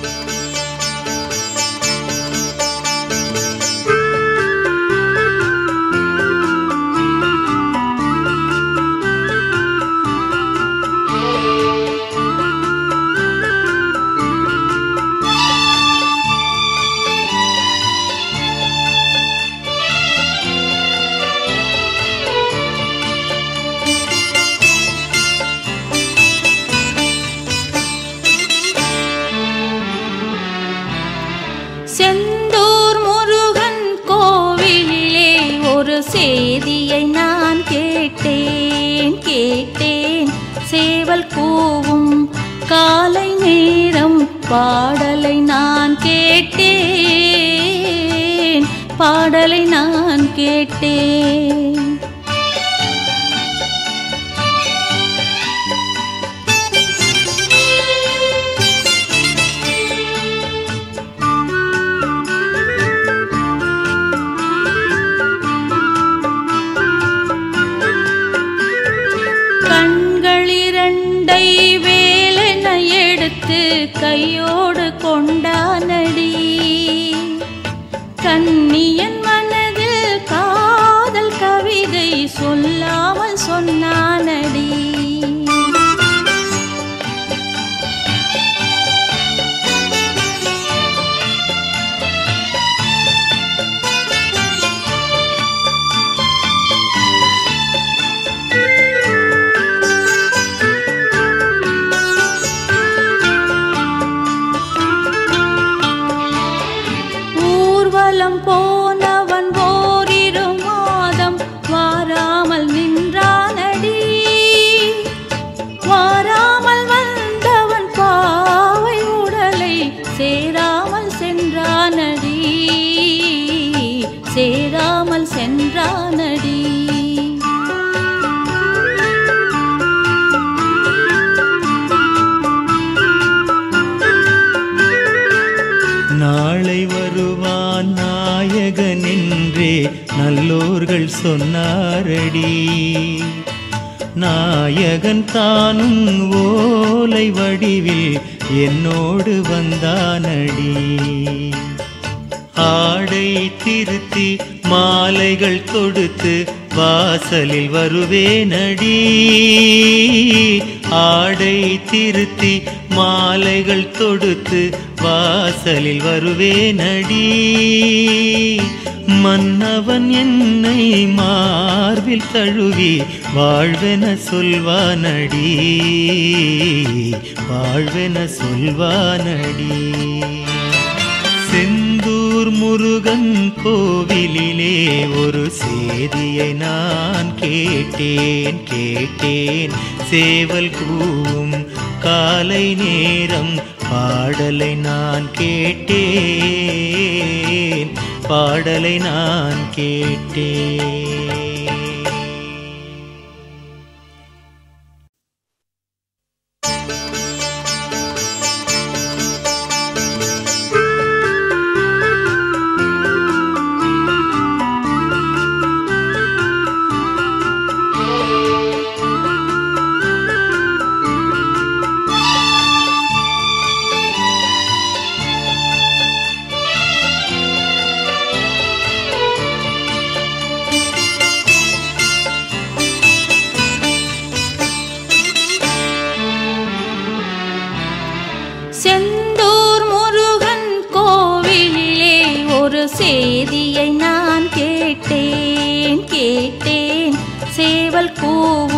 செந்தூர் முருகன் கோவிலிலே ஒரு செய்தியை நான் கேட்டேன் சேவல் கூவும் காலை நேரம் பாடலை நான் கேட்டேன் வேலென எடுத்து கையோடு கொண்டானடி கண்ணியன் மனதில் காதல் கவிதை சொல்லாமல் சொன்னானடி போனவன் ஓரிரு மாதம் வாராமல் நின்றானடி வாராமல் வந்தவன் பாவை உடலை சேராமல் சென்றானடி நாளை வருவான் நாயகன் என்றே நல்லோர்கள் சொன்னாரடி நாயகன் தானும் ஓலை வடிவில் என்னோடு வந்தானடி ஆடை திருத்தி மாலைகள் தொடுத்து வாசலில் வருவேனடி ஆடை திருத்தி மாலைகள் தொடுத்து வாசலில் வருவேனடி மன்னவன் என்னை மார்பில் தழுவி வாழ்வென சொல்வானடி செந்தூர் முருகன் கோவிலிலே ஒரு செய்தியை நான் கேட்டேன் சேவல் கூவும் காலை நேரம் பாடலை நான் கேட்டேன் செந்தூர் முருகன் கோவிலிலே ஒரு செய்தியை நான் கேட்டேன் சேவல் கூவும்